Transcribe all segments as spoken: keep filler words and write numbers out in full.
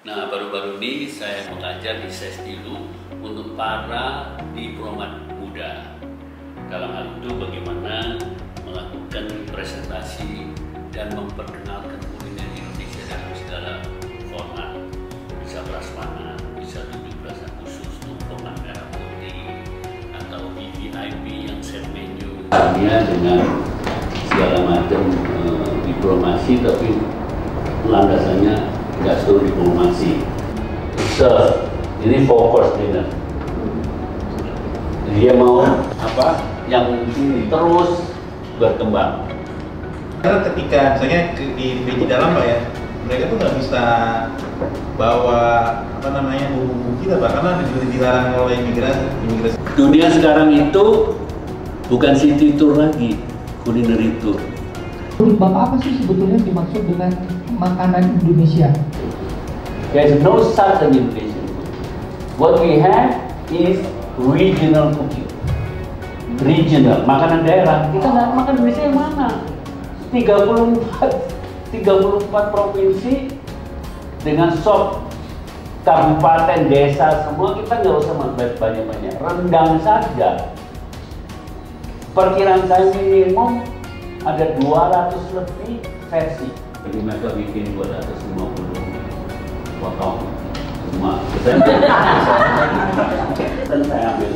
Nah, baru-baru ini saya mengajar di Sesdilu untuk para diplomat muda. Dalam hal itu bagaimana melakukan presentasi dan memperkenalkan kuliner Indonesia dalam segala format. Bisa prasmanan, bisa tujuh belasan khusus, tumpengan merah putih, atau V V I P yang set menu. Dengan segala macam eh, diplomasi, tapi landasannya Gastro diplomasi. So, ini fokus dinner. Dia mau apa? Yang ini terus berkembang. Karena ketika misalnya di P J dalam Pak ya, mereka tuh nggak bisa bawa apa namanya bumbu-bumbu kita Pak, karena dilarang oleh imigrasi. imigrasi. Dunia sekarang itu bukan city tour lagi, culinary tour. Bapak apa sih sebetulnya dimaksud dengan makanan Indonesia? There is no such an Indonesian food. What we have is regional cooking. Regional, makanan daerah. Kita nggak makan Indonesia yang mana? tiga puluh empat provinsi dengan sop kabupaten, desa, semua kita nggak usah makan banyak-banyak. Rendang saja. Perkiraan saya minimum ada dua ratus lebih versi. Jadi mereka bikin dua ratus lima puluh potong semua. Dan saya ambil.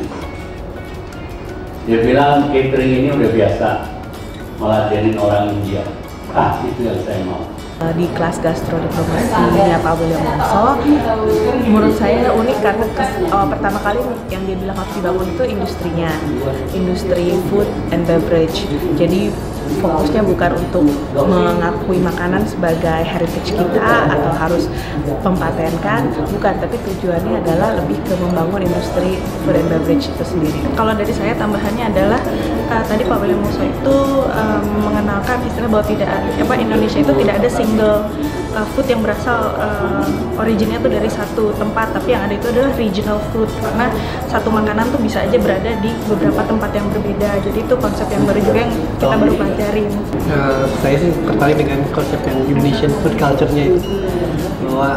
Dia bilang catering ini udah biasa meladenin orang India. Ah, itu yang saya mau. Di kelas gastro diplomasinya Pak William Wongso, menurut saya unik karena uh, pertama kali yang dia bilang harus dibangun itu industrinya, industri food and beverage. Jadi fokusnya bukan untuk mengakui makanan sebagai heritage kita atau harus mempatenkan, bukan, tapi tujuannya adalah lebih ke membangun industri food and beverage itu sendiri. Kalau dari saya tambahannya adalah uh, tadi Pak William Wongso itu um, mengenalkan istilah bahwa tidak apa Indonesia itu tidak ada single uh, food yang berasal uh, originnya tuh dari satu tempat, tapi yang ada itu adalah regional food, karena satu makanan tuh bisa aja berada di beberapa tempat yang berbeda. Jadi itu konsep yang baru juga yang kita baru pelajari. Uh, saya sih tertarik dengan konsep yang Indonesian food culture-nya itu, bahwa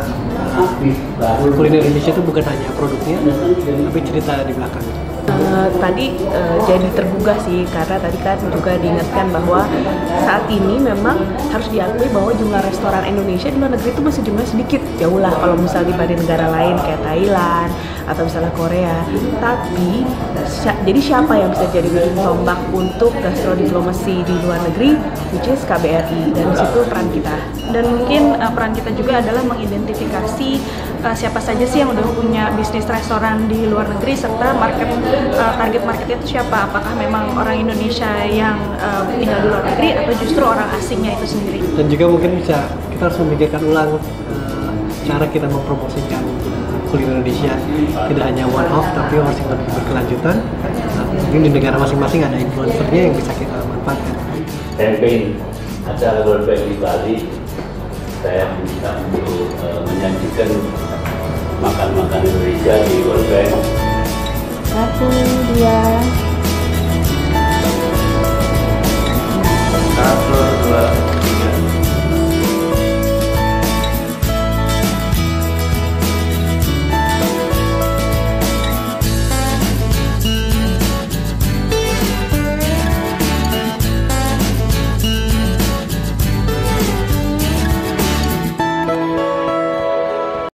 uh, kuliner Indonesia itu bukan hanya produknya, tapi cerita di belakangnya. Uh, tadi uh, jadi tergugah sih, karena tadi kan juga diingatkan bahwa saat ini memang harus diakui bahwa jumlah restoran Indonesia di luar negeri itu masih jumlah sedikit. Jauh lah kalau misalnya dibanding negara lain kayak Thailand atau misalnya Korea. Tapi si jadi siapa yang bisa jadi ujung tombak untuk gastrodiplomasi di luar negeri, which is K B R I, dan disitu peran kita. Dan mungkin uh, peran kita juga adalah mengidentifikasi uh, siapa saja sih yang udah punya bisnis restoran di luar negeri, serta market uh, target marketnya itu siapa. Apakah memang orang Indonesia yang uh, tinggal di luar negeri atau justru orang asingnya itu sendiri. Dan juga mungkin bisa kita harus memikirkan ulang uh, cara kita mempromosikan uh, kuliner Indonesia, tidak hanya one off tapi harus yang lebih berkelanjutan. Nah, mungkin di negara masing-masing ada influencernya yang bisa kita manfaatkan. Campaign acara World Bank di Bali, saya minta untuk uh, menyajikan makan-makan Indonesia di World Bank. Satu, dua. Satu, dua.